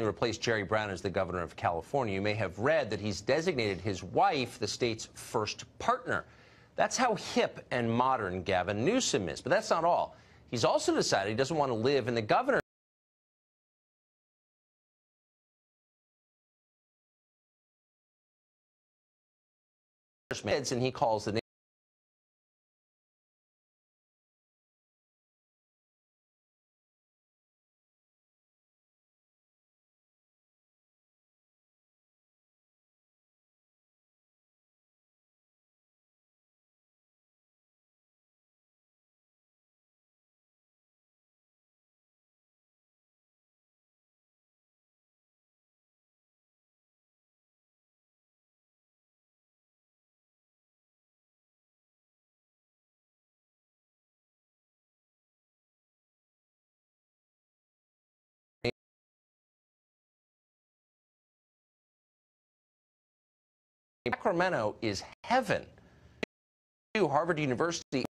recently replaced Jerry Brown as the governor of California. You may have read that he's designated his wife the state's first partner. That's how hip and modern Gavin Newsom is. But that's not all. He's also decided he doesn't want to live in the governor's meds, and he calls the Sacramento is heaven. Harvard University